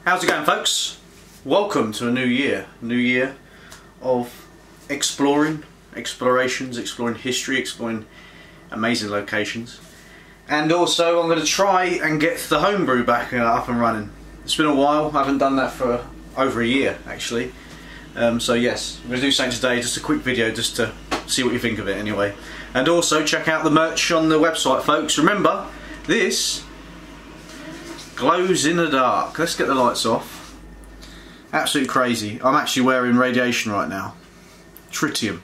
How's it going, folks? Welcome to a new year of exploring history, exploring amazing locations. And also I'm going to try and get the homebrew back up and running. It's been a while, I haven't done that for over a year actually. So yes, I'm going to do something today, just a quick video just to see what you think of it anyway. And also check out the merch on the website, folks. Remember, this glows in the dark. Let's get the lights off. Absolutely crazy. I'm actually wearing radiation right now. Tritium.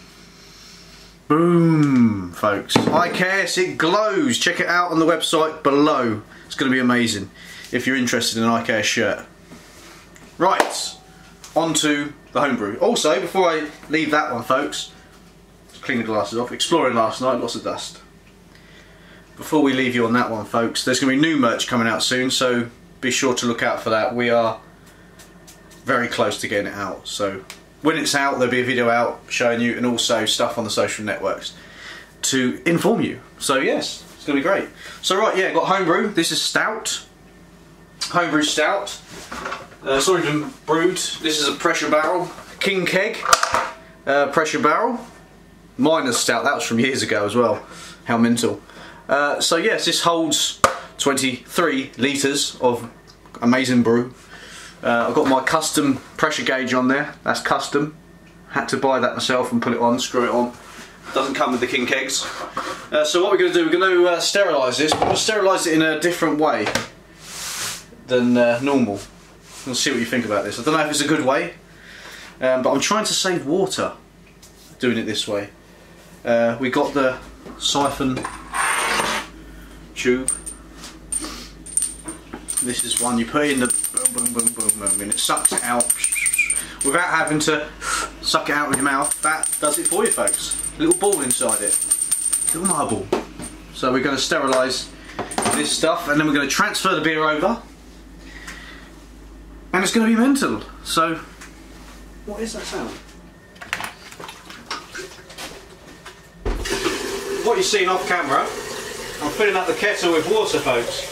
Boom, folks. IKS, it glows. Check it out on the website below. It's going to be amazing if you're interested in an IKS shirt. Right, on to the homebrew. Also, before I leave that one, folks, let's clean the glasses off. Exploring last night, lots of dust. Before we leave you on that one, folks, there's going to be new merch coming out soon, so be sure to look out for that. We are very close to getting it out, so when it's out there'll be a video out showing you, and also stuff on the social networks to inform you. So yes, it's going to be great. So right, yeah, got homebrew. This is stout. Homebrew stout. It's already been brewed. This is a pressure barrel. King Keg pressure barrel. Miner's stout. That was from years ago as well. How mental. So yes, this holds 23 litres of amazing brew. I've got my custom pressure gauge on there. That's custom. Had to buy that myself and put it on, screw it on. Doesn't come with the King Kegs. So what we're going to do, we're going to sterilise this. We're going to sterilise it in a different way than normal. We'll see what you think about this. I don't know if it's a good way, but I'm trying to save water doing it this way. We got the siphon tube. This is one you put in the boom, boom, boom, boom, boom, and it sucks it out without having to suck it out with your mouth. That does it for you, folks. A little ball inside it, little marble. So we're going to sterilise this stuff, and then we're going to transfer the beer over, and it's going to be mental. So, what is that sound? What you're seeing off camera, I'm filling up the kettle with water, folks.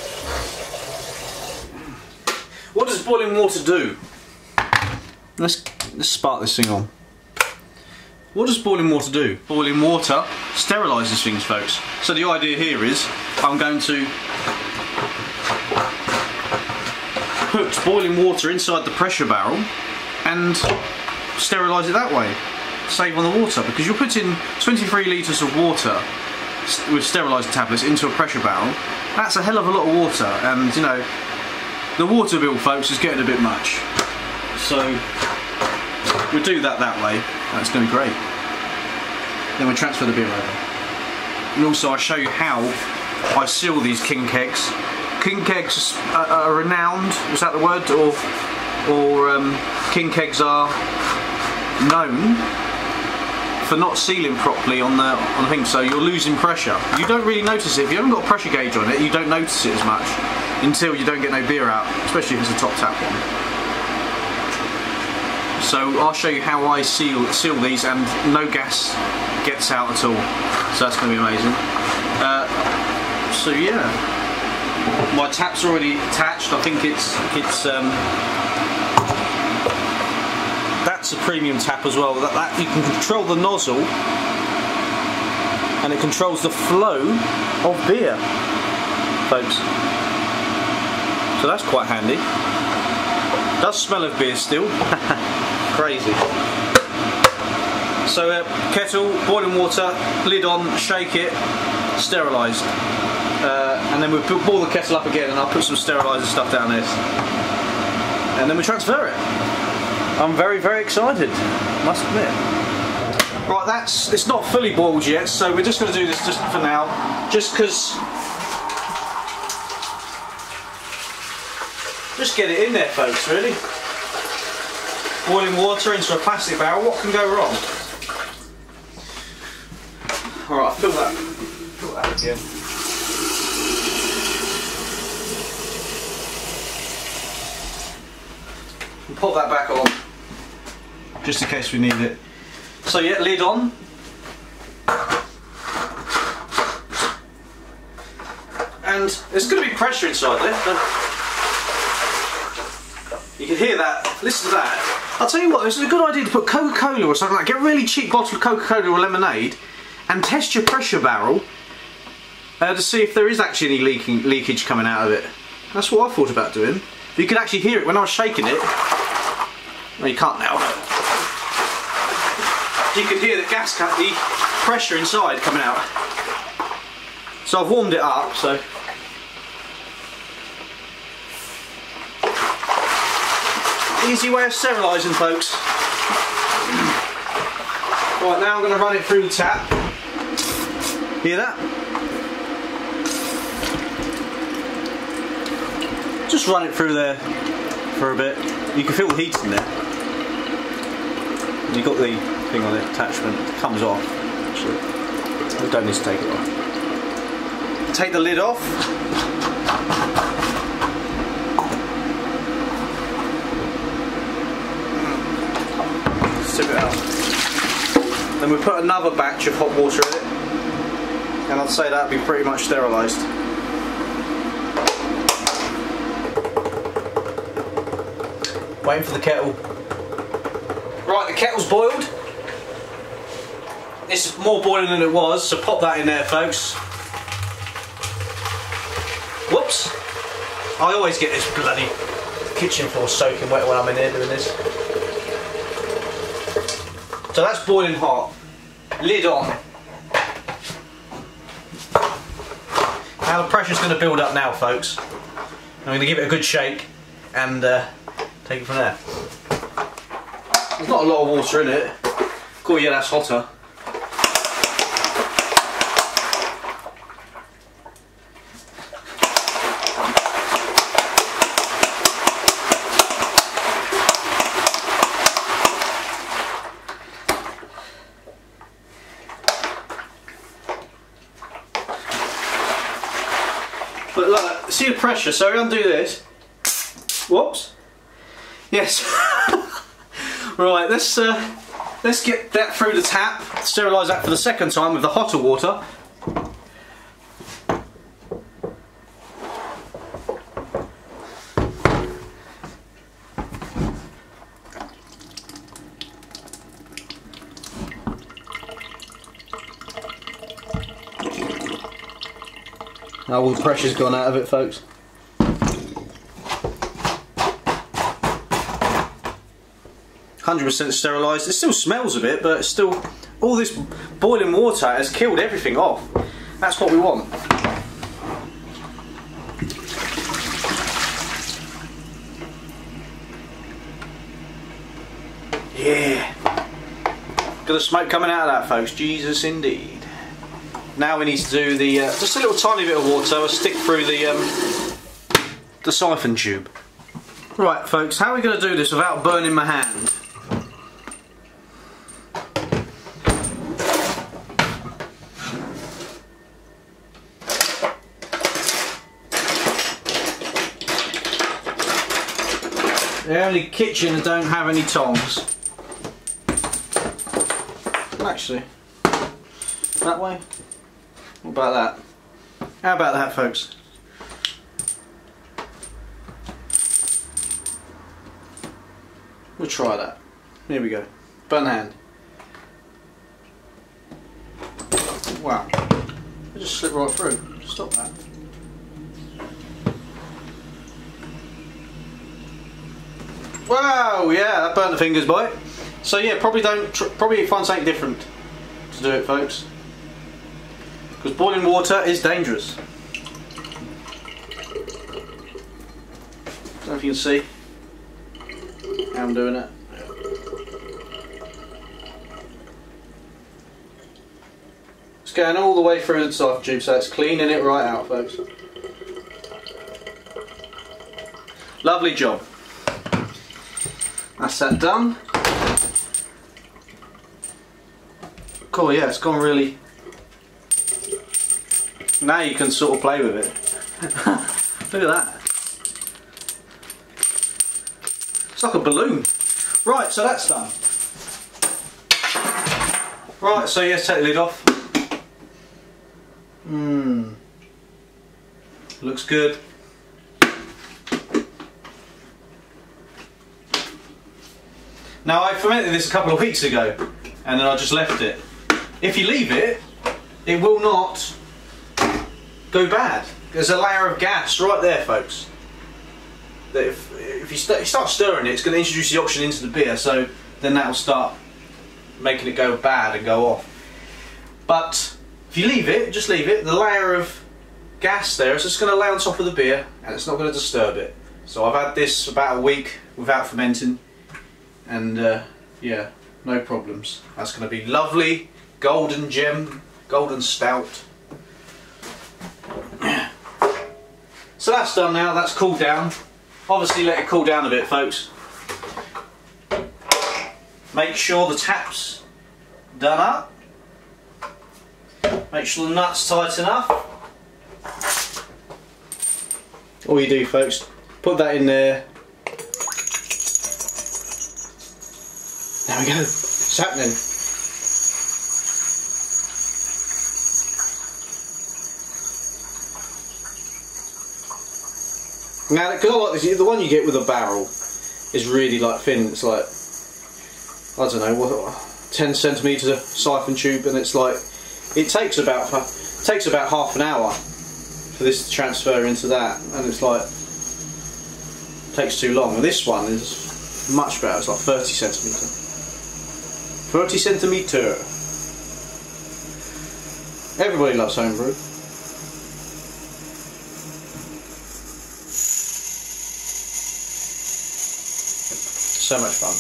What does boiling water do? Let's spark this thing on. What does boiling water do? Boiling water sterilises things, folks. So the idea here is I'm going to put boiling water inside the pressure barrel and sterilise it that way. Save on the water, because you're putting 23 litres of water with steriliser tablets into a pressure barrel. That's a hell of a lot of water, and you know, the water bill, folks, is getting a bit much. So we'll do that way. That's going to be great. Then we'll transfer the beer over. And also I'll show you how I seal these King Kegs. King Kegs are renowned, is that the word? Or King Kegs are known for not sealing properly on the thing, so you're losing pressure. You don't really notice it. If you haven't got a pressure gauge on it, you don't notice it as much until you don't get no beer out, especially if it's a top tap one. So I'll show you how I seal these, and no gas gets out at all. So that's going to be amazing. So yeah, my tap's already attached. I think it's that's a premium tap as well. That you can control the nozzle, and it controls the flow of beer, folks. So that's quite handy. Does smell of beer still. Crazy. So kettle, boiling water, lid on, shake it, sterilised. And then we'll boil the kettle up again, and I'll put some steriliser stuff down this. And then we transfer it. I'm very, very excited, must admit. Right, it's not fully boiled yet, so we're just going to do this just for now, just because. Just get it in there, folks, really. Boiling water into a plastic barrel, what can go wrong? Alright, I'll fill that again. And pop that back on, just in case we need it. So yeah, lid on. And there's going to be pressure inside there. You can hear that. Listen to that. I'll tell you what, this is a good idea to put Coca-Cola or something like. Get a really cheap bottle of Coca-Cola or lemonade and test your pressure barrel to see if there is actually any leakage coming out of it. That's what I thought about doing. You could actually hear it when I was shaking it. Well, you can't now. You could hear the gas cut, the pressure inside coming out. So I've warmed it up, so. Easy way of sterilising, folks. Right, now I'm going to run it through the tap. Hear that? Just run it through there for a bit. You can feel the heat in there. You've got the thing on it, attachment, it comes off. Actually, I don't need to take it off. Take the lid off. Sip it out. Then we put another batch of hot water in it, and I'd say that'd be pretty much sterilised. Waiting for the kettle. Right, the kettle's boiled. It's more boiling than it was, so pop that in there, folks. Whoops! I always get this bloody kitchen floor soaking wet when I'm in here doing this. So that's boiling hot. Lid on. Now the pressure's going to build up now, folks. I'm going to give it a good shake and take it from there. There's not a lot of water in it. Cool, yeah, that's hotter. But look, see the pressure, so we undo this. Whoops. Yes. Right, let's get that through the tap, sterilise that for the second time with the hotter water. Now all the pressure's gone out of it, folks. 100% sterilised. It still smells a bit, but it's still, all this boiling water has killed everything off. That's what we want. Yeah. Got the smoke coming out of that, folks. Jesus indeed. Now we need to do the just a little tiny bit of water. I'll stick through the siphon tube. Right, folks. How are we going to do this without burning my hand? The only kitchen that don't have any tongs. Actually, that way. What about that? How about that, folks? We'll try that. Here we go. Burn hand. Wow. It just slipped right through. Stop that. Wow, yeah, that burnt the fingers, boy. So yeah, probably find something different to do it, folks. Because boiling water is dangerous. Don't know if you can see how I'm doing it. It's going all the way through the siphon tube, so it's cleaning it right out, folks. Lovely job. That's that done. Cool, yeah, it's gone really. Now you can sort of play with it. Look at that. It's like a balloon. Right, so that's done. Right, so yes, take the lid off. Now I fermented this a couple of weeks ago and then I just left it. If you leave it, it will not go bad. There's a layer of gas right there, folks. That if you start stirring it, it's going to introduce the oxygen into the beer, so then that will start making it go bad and go off. But if you leave it, just leave it, the layer of gas there is just going to lay on top of the beer and it's not going to disturb it. So I've had this about a week without fermenting and yeah, no problems. That's going to be lovely, golden gem, golden stout. So that's done now, that's cooled down. Obviously let it cool down a bit, folks. Make sure the tap's done up. Make sure the nuts tighten up. All you do, folks, put that in there. There we go, it's happening. Now, because I like this, the one you get with a barrel is really like thin. It's like, I don't know, what, 10 centimetres siphon tube, and it's like, it takes about half an hour for this to transfer into that, and it's like, it takes too long. And this one is much better. It's like 30 centimetre. 30 centimetre. Everybody loves homebrew. So much fun.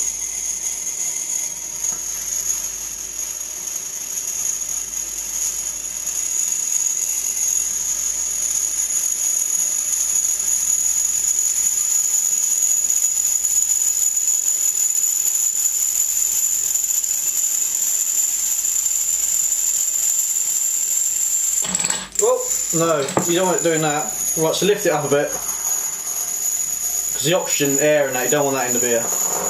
Oh, no, you don't want it doing that. Right, so lift it up a bit. Because the oxygen, air and that, you don't want that in the beer.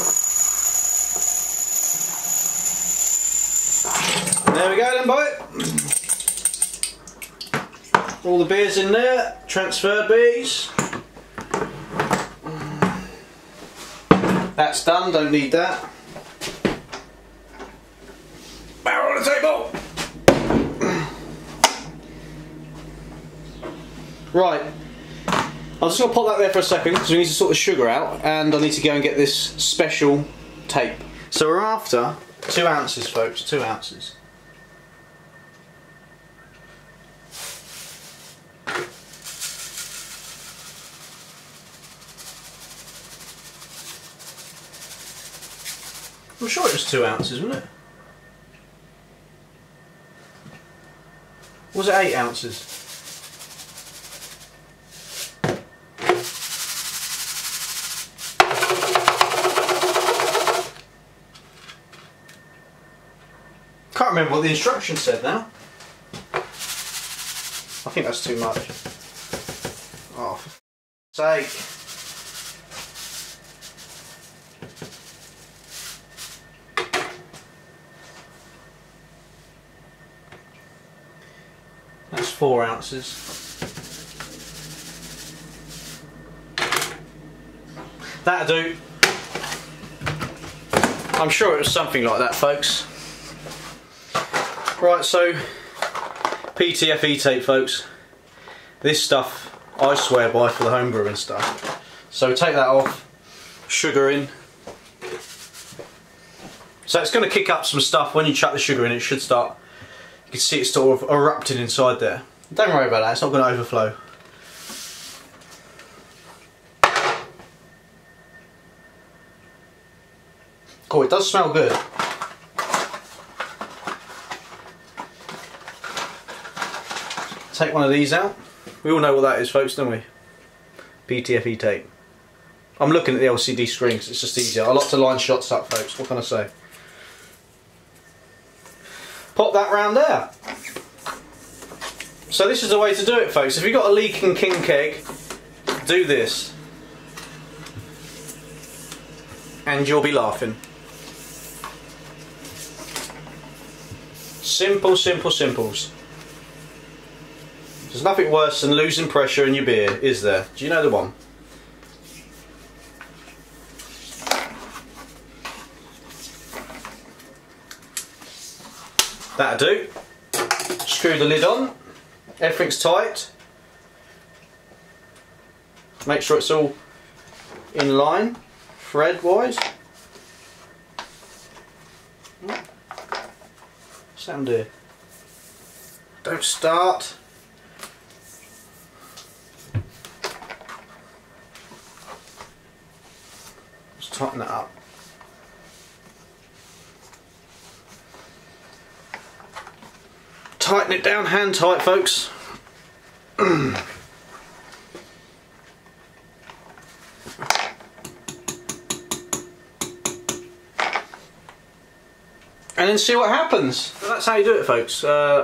There we go then, boy. All the beers in there, transferred beers. That's done, don't need that. Barrel on the table. Right, I'm just going to pop that there for a second because we need to sort the sugar out and I need to go and get this special tape. So we're after 2 ounces, folks, 2 ounces. I'm sure it was 2 ounces, wasn't it? Or was it 8 ounces? Can't remember what the instructions said now. I think that's too much. Oh, for sake. That's 4 ounces. That'll do. I'm sure it was something like that, folks. Right, so PTFE tape, folks. This stuff I swear by for the homebrew and stuff. So take that off, sugar in. So it's going to kick up some stuff when you chuck the sugar in. It should start, you can see it sort of erupting inside there. Don't worry about that, it's not going to overflow. Oh, it does smell good. Take one of these out. We all know what that is, folks, don't we? PTFE tape. I'm looking at the LCD screen because it's just easier. I like to line shots up, folks. What can I say? Pop that round there. So this is the way to do it, folks. If you've got a leaking king keg, do this. And you'll be laughing. Simple, simple, simples. There's nothing worse than losing pressure in your beer, is there? Do you know the one? That'll do. Screw the lid on. Everything's tight. Make sure it's all in line, thread wise. Sound here. Don't start. Just tighten that up. Tighten it down, hand tight, folks. And then see what happens. So that's how you do it, folks.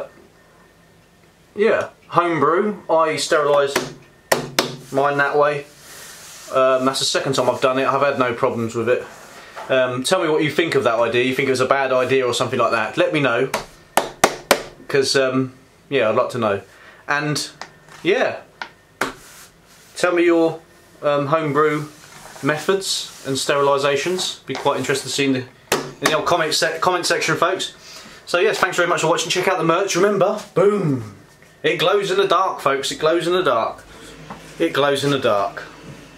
Yeah, homebrew. I sterilise mine that way. That's the second time I've done it. I've had no problems with it. Tell me what you think of that idea. You think it was a bad idea or something like that? Let me know, because yeah, I'd like to know. And yeah, tell me your homebrew methods and sterilisations. Be quite interested to see in the old comment section, folks. So yes, thanks very much for watching. Check out the merch. Remember, boom, it glows in the dark, folks. It glows in the dark. It glows in the dark.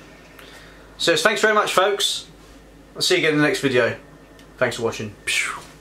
So yes, thanks very much, folks. I'll see you again in the next video. Thanks for watching.